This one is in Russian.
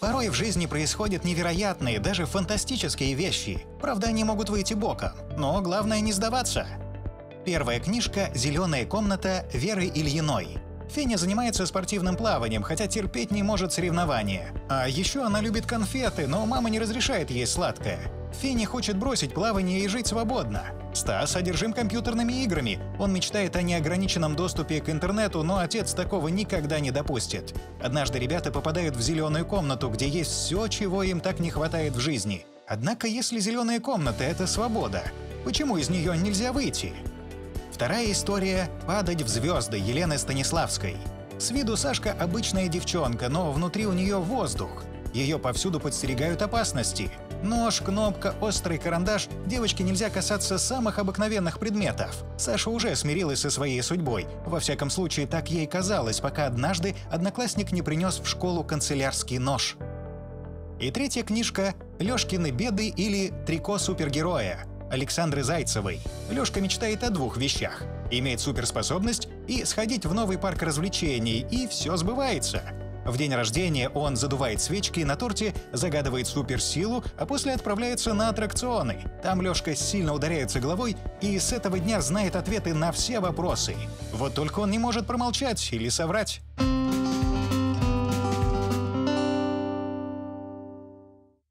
Порой в жизни происходят невероятные, даже фантастические вещи. Правда, они могут выйти боком. Но главное не сдаваться. Первая книжка «Зеленая комната» Веры Ильиной. Феня занимается спортивным плаванием, хотя терпеть не может соревнования. А еще она любит конфеты, но мама не разрешает ей сладкое. Феня хочет бросить плавание и жить свободно. Стас одержим компьютерными играми. Он мечтает о неограниченном доступе к интернету, но отец такого никогда не допустит. Однажды ребята попадают в зеленую комнату, где есть все, чего им так не хватает в жизни. Однако, если зеленая комната — это свобода, почему из нее нельзя выйти? Вторая история «Падать в звезды» Елены Станиславской. С виду Сашка обычная девчонка, но внутри у нее воздух. Ее повсюду подстерегают опасности. Нож, кнопка, острый карандаш. Девочке нельзя касаться самых обыкновенных предметов. Саша уже смирилась со своей судьбой. Во всяком случае, так ей казалось, пока однажды одноклассник не принес в школу канцелярский нож. И третья книжка «Лёшкины беды» или «Трико супергероя» Александры Зайцевой. Лёшка мечтает о двух вещах — иметь суперспособность и сходить в новый парк развлечений, и все сбывается. В день рождения он задувает свечки, на торте загадывает суперсилу, а после отправляется на аттракционы. Там Лёшка сильно ударяется головой и с этого дня знает ответы на все вопросы. Вот только он не может промолчать или соврать.